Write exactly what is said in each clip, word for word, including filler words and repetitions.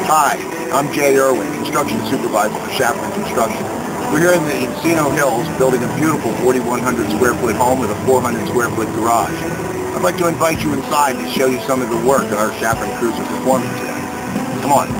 Hi, I'm Jay Irwin, Construction Supervisor for Shafran Construction. We're here in the Encino Hills building a beautiful forty-one hundred square foot home with a four hundred square foot garage. I'd like to invite you inside to show you some of the work that our Shafran crews are performing today. Come on.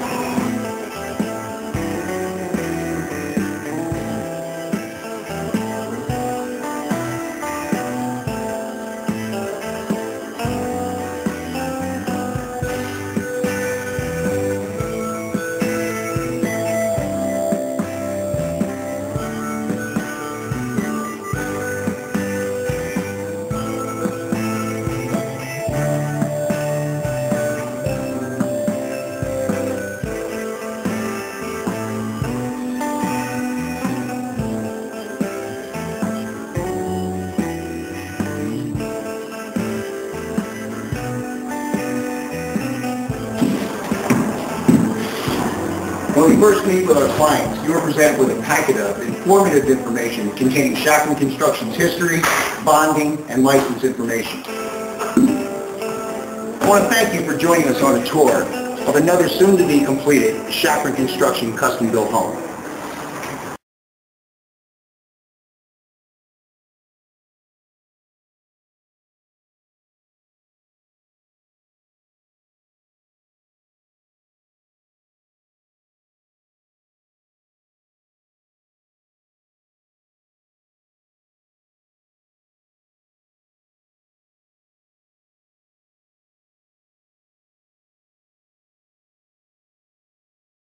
When we first meet with our clients, you are presented with a packet of informative information containing Shafran Construction's history, bonding, and license information. I want to thank you for joining us on a tour of another soon-to-be completed Shafran Construction custom-built home.